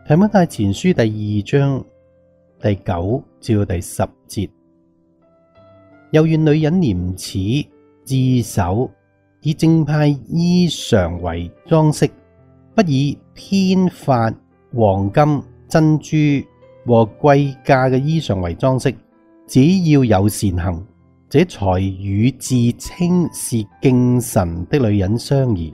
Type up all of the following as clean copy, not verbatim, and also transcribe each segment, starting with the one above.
提摩太前書第2章第9至到第10節，又願女人廉恥自守，以正派衣裳為裝飾，不以編髮、黃金、珍珠和貴價嘅衣裳為裝飾，只要有善行，這才與自稱是敬神的女人相宜。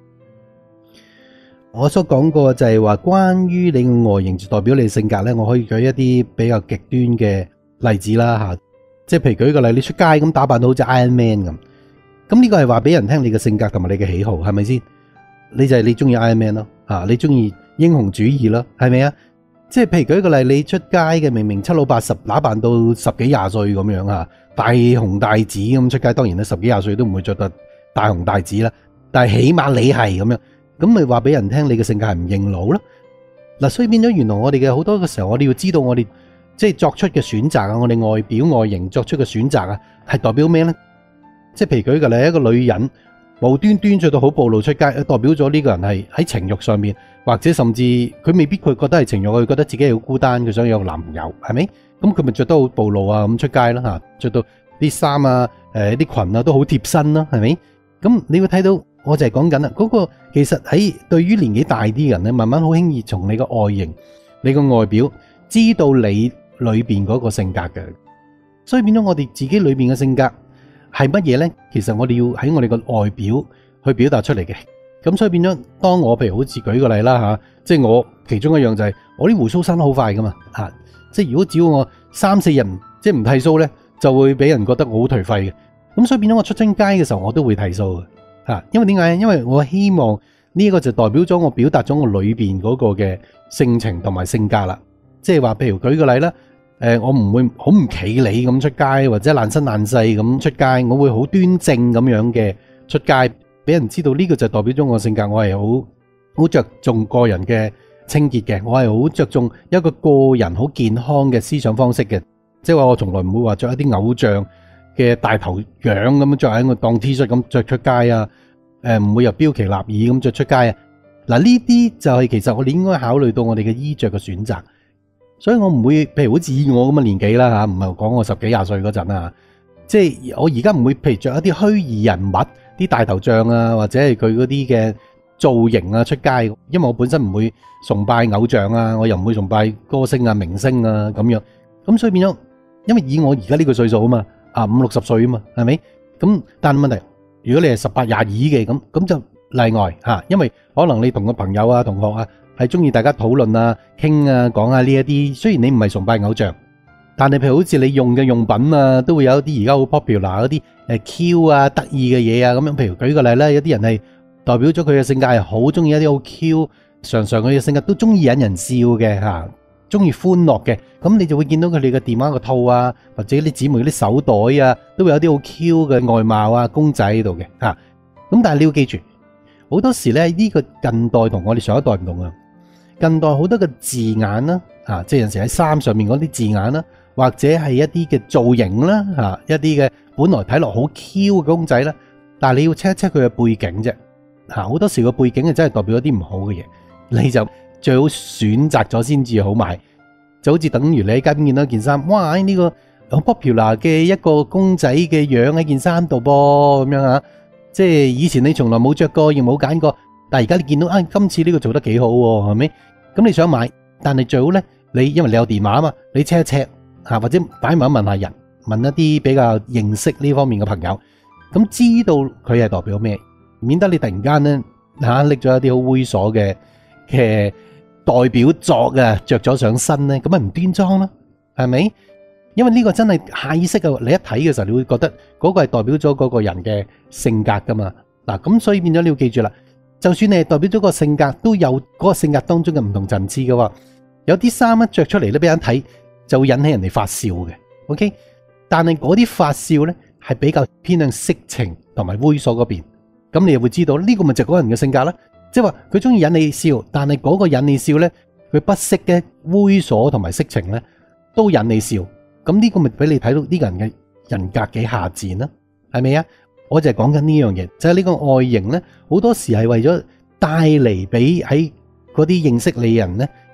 我所講過就係話，關於你嘅外形就代表你嘅性格呢，我可以舉一啲比較極端嘅例子啦吓，即係譬如舉個例，你出街咁打扮到好似 Iron Man 咁呢個係話俾人聽你嘅性格同埋你嘅喜好，係咪先？你就係你中意 Iron Man 咯，你中意英雄主義咯，係咪啊？即係譬如舉個例，你出街嘅明明七老八十，打扮到十幾廿歲咁樣吓，大紅大紫咁出街，當然咧十幾廿歲都唔會着得大紅大紫啦，但係起碼你係咁樣。咁咪話俾人聽你嘅性格係唔認老咯。嗱，所以變咗原來我哋嘅好多嘅時候，我哋要知道我哋即係作出嘅選擇啊，我哋外表外形作出嘅選擇啊，係代表咩呢？即係譬如舉個例，一個女人無端端着到好暴露出街，代表咗呢個人係喺情慾上面，或者甚至佢未必佢覺得係情慾，佢覺得自己好孤單，佢想有個男朋友，係咪？咁佢咪着得好暴露啊，咁出街啦吓，着到啲衫啊，啲裙啊都好貼身啦，係咪？咁你會睇到。我就係講緊啦，嗰個其實喺對於年紀大啲嘅人咧，慢慢好輕易從你個外形、你個外表知道你裏邊嗰個性格嘅，所以變咗我哋自己裏邊嘅性格係乜嘢咧？其實我哋要喺我哋個外表去表達出嚟嘅。咁所以變咗，當我譬如好似舉個例啦吓，即係我其中一樣就係我啲鬍鬚生得好快噶嘛吓，即係如果只要我3-4日即係唔剃鬚咧，就會俾人覺得我好頹廢嘅。咁所以變咗我出親街嘅時候，我都會剃鬚嘅。因為點解？因為我希望呢一個就代表咗我表達咗我裏邊嗰個嘅性情同埋性格啦。即係話，譬如舉個例啦，我唔會好唔企理咁出街，或者爛身爛世咁出街，我會好端正咁樣嘅出街，俾人知道呢個就代表咗我性格。我係好着重個人嘅清潔嘅，我係好着重一個人好健康嘅思想方式嘅。即係話我從來唔會話着一啲偶像嘅大頭樣咁樣着喺我當 T 恤咁着出街啊，唔會又標奇立異咁着出街啊。嗱，呢啲就係其實我哋應該考慮到我哋嘅衣着嘅選擇，所以我唔會譬如好似我咁嘅年紀啦吓，唔係講我10幾20歲嗰陣啊，即係我而家唔會譬如着一啲虛擬人物啲大頭像啊，或者係佢嗰啲嘅造型啊出街，因為我本身唔會崇拜偶像啊，我又唔會崇拜歌星啊明星啊咁樣，咁所以變咗，因為以我而家呢個歲數啊嘛。50-60歲啊嘛，係咪？咁但係問題，如果你係18-22嘅咁就例外吓，因為可能你同個朋友啊、同學啊係中意大家討論啊、傾啊、講下呢一啲。雖然你唔係崇拜偶像，但係譬如好似你用嘅用品啊，都會有一啲而家好 popular 嗰啲Q 啊、得意嘅嘢啊咁樣。譬如舉個例啦，有啲人係代表咗佢嘅性格係好中意一啲好 Q，常佢嘅性格都中意引人笑嘅吓。中意歡樂嘅，咁你就會見到佢哋嘅電話個套啊，或者啲姊妹啲手袋啊，都會有啲好 Q 嘅外貌啊，公仔喺度嘅吓。咁但係你要記住，好多時咧呢個近代同我哋上一代唔同啊。近代好多嘅字眼啦，即係有陣時喺衫上面嗰啲字眼啦，或者係一啲嘅造型啦，一啲嘅本來睇落好 Q 嘅公仔啦，但係你要 check 一 check 佢嘅背景啫。好多時個背景係真係代表一啲唔好嘅嘢，你就最好選擇咗先至好買，就好似等於你喺街邊見到一件衫，哇！呢個好 popular 嘅一個公仔嘅樣喺件衫度噃，咁樣啊，即係以前你從來冇着過，亦冇揀過，但係而家你見到今次呢個做得幾好喎，係咪？咁你想買，但係最好咧，因為你有電話啊嘛，你 check 一 check 吓，或者擺埋問下人，問一啲比較認識呢方面嘅朋友，咁知道佢係代表咩，免得你突然間咧拎咗一啲好猥瑣嘅代表作啊，着咗上身咧，咁咪唔端莊咯，係咪？因為呢個真係下意識啊，你一睇嘅時候，你會覺得嗰個係代表咗嗰個人嘅性格噶嘛。嗱，咁所以變咗你要記住啦，就算你係代表咗個性格，都有嗰個性格當中嘅唔同層次嘅喎。有啲衫一着出嚟咧，俾人睇就會引起人哋發笑嘅。OK，但係嗰啲發笑咧係比較偏向色情同埋猥瑣嗰邊，咁你又會知道呢個咪就係嗰個人嘅性格啦。即係話佢中意引你笑，但係嗰個引你笑咧，佢不惜嘅猥瑣同埋色情咧，都引你笑。咁呢個咪俾你睇到呢個人嘅人格幾下賤啦，係咪啊？我就係講緊呢樣嘢，就係呢個外形咧，好多時係為咗帶嚟俾喺嗰啲認識你人咧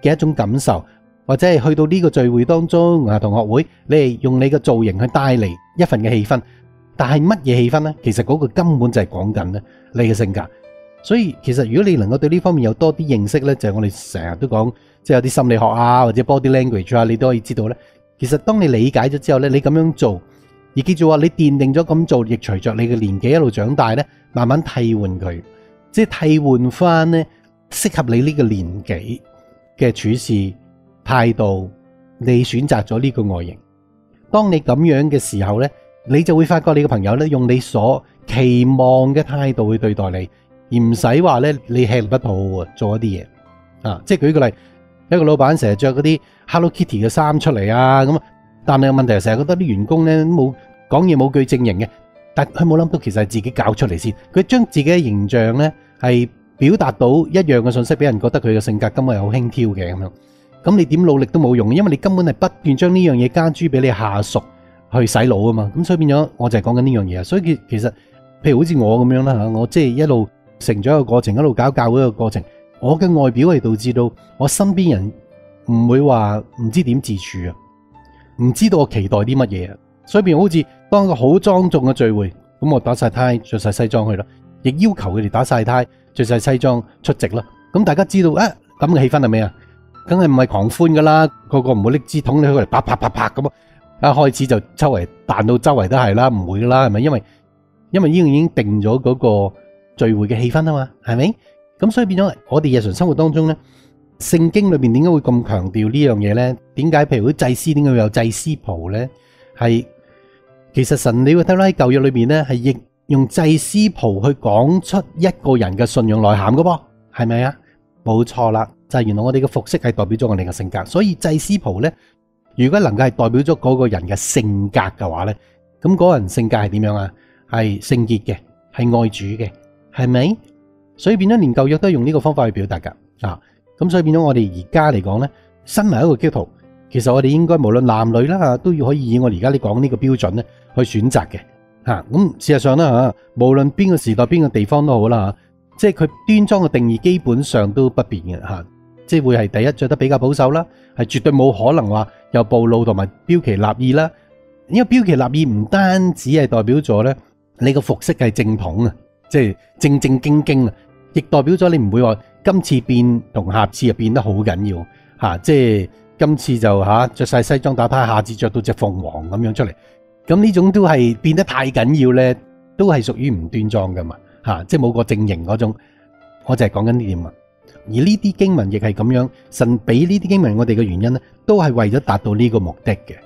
嘅一種感受，或者係去到呢個聚會當中同學會，你係用你嘅造型去帶嚟一份嘅氣氛。但係乜嘢氣氛呢？其實嗰個根本就係講緊咧你嘅性格。所以其實如果你能夠對呢方面有多啲認識呢，就係我哋成日都講，即係有啲心理學啊，或者 body language 啊，你都可以知道呢。其實當你理解咗之後呢，你咁樣做，而記住話你奠定咗咁做，亦隨着你嘅年紀一路長大呢，慢慢替換佢，即係替換翻呢適合你呢個年紀嘅處事態度，你選擇咗呢個外形。當你咁樣嘅時候呢，你就會發覺你嘅朋友呢，用你所期望嘅態度去對待你。而唔使話咧，你吃力不討好做一啲嘢啊！即係舉個例，一個老闆成日着嗰啲 Hello Kitty 嘅衫出嚟啊，咁但係問題係成日覺得啲員工咧冇講嘢冇句正形嘅，但佢冇諗到其實係自己搞出嚟先。佢將自己嘅形象咧係表達到一樣嘅信息，俾人覺得佢嘅性格根本係好輕佻嘅咁樣。咁你點努力都冇用，因為你根本係不斷將呢樣嘢加諸俾你下屬去洗腦啊嘛。咁所以變咗，我就係講緊呢樣嘢啊。所以其實譬如好似我咁樣啦嚇，我即係一路成長嘅過程，一路搞教會嘅過程，我嘅外表係導致到我身邊人唔會話唔知點自處啊，唔知道我期待啲乜嘢啊，所以變好似當一個好莊重嘅聚會，咁我打晒呔着晒西裝去啦，亦要求佢哋打晒呔着晒西裝出席啦。咁大家知道啊，咁嘅氣氛係咩啊？梗係唔係狂歡噶啦，個個唔會拎支筒你去嚟啪啪啪啪咁啊！一開始就周圍彈到周圍都係啦，唔會噶啦，係咪？因為呢樣已經定咗嗰個聚會嘅氣氛啊嘛，係咪？咁所以變咗我哋日常生活當中咧，聖經裏邊點解會咁強調呢樣嘢咧？點解譬如啲祭司點解會有祭司袍咧？係其實神你會睇到喺舊約裏邊咧，係亦用祭司袍去講出一個人嘅信仰內涵噶噃，係咪啊？冇錯啦，就係原來我哋嘅服飾係代表咗我哋嘅性格，所以祭司袍咧，如果能夠係代表咗嗰個人嘅性格嘅話咧，咁嗰個人性格係點樣啊？係聖潔嘅，係愛主嘅。係咪？所以變咗連舊約都用呢個方法去表達噶啊！咁所以變咗我哋而家嚟講咧，身為一個基督徒，其實我哋應該無論男女啦都要可以以我哋而家你講呢個標準咧去選擇嘅吓。咁事實上啦吓，無論邊個時代邊個地方都好啦吓，即係佢端莊嘅定義基本上都不變嘅吓，即係會係第一着得比較保守啦，係絕對冇可能話又暴露同埋標奇立異啦。因為標奇立異唔單止係代表咗咧你個服飾係正統啊。即係正正經經啊，亦代表咗你唔會話今次變同下次又變得好緊要吓，即係今次就着晒西裝打呔，下次着到隻鳳凰咁樣出嚟，咁呢種都係變得太緊要咧，都係屬於唔端莊噶嘛吓，即係冇個正形嗰種。我就係講緊呢點啊。而呢啲經文亦係咁樣，神俾呢啲經文我哋嘅原因咧，都係為咗達到呢個目的嘅。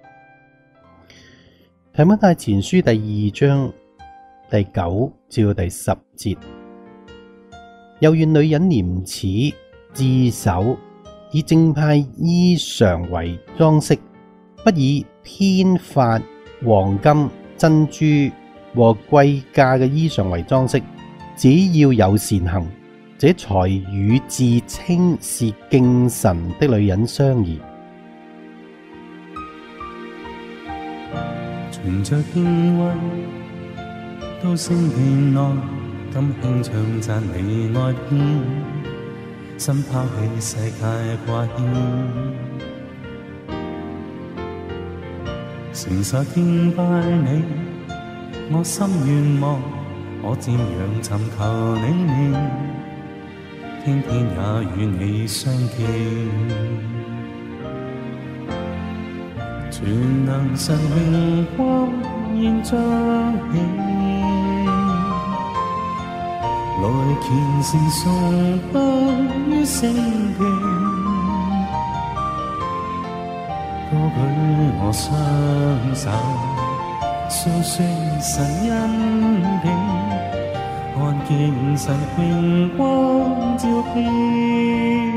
提摩太前書第2章第9至到第10節，又願女人廉恥自守，以正派衣裳為裝飾，不以編髮、黃金、珍珠和貴價嘅衣裳為裝飾，只要有善行，這才與自稱是敬神的女人相宜。 存着敬畏到聖殿內，甘輕唱讚你愛篇，心拋棄世界掛牽，誠實敬拜你，我心願望，我瞻仰尋求你面，天天也與你相見，全能神榮光現彰顯。來虔誠崇拜於聖殿，高舉我雙手，訴說神恩典，看見神榮光照遍。